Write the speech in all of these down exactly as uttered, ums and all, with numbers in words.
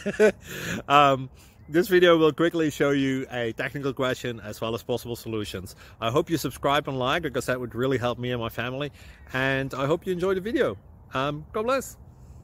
um, this video will quickly show you a technical question as well as possible solutions. I hope you subscribe and like, because that would really help me and my family. And I hope you enjoy the video. Um, God bless.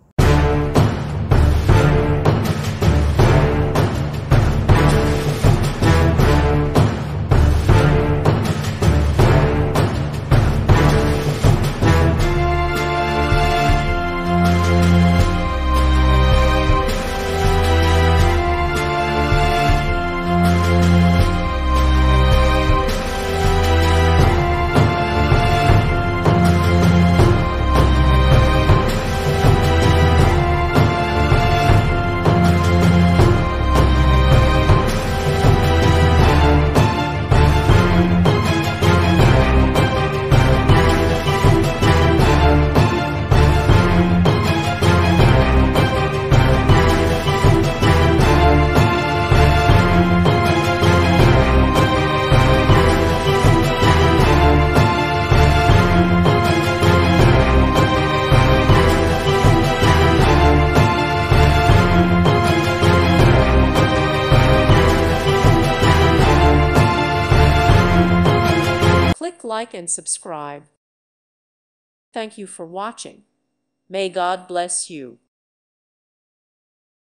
Click like and subscribe. Thank you for watching. May God bless you.